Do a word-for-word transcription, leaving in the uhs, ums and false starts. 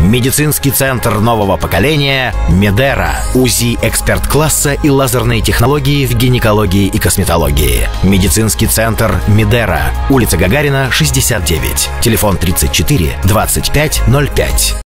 Медицинский центр нового поколения «Медера». УЗИ эксперт-класса и лазерные технологии в гинекологии и косметологии. Медицинский центр «Медера». Улица Гагарина, шестьдесят девять. Телефон тридцать четыре двадцать пять ноль пять.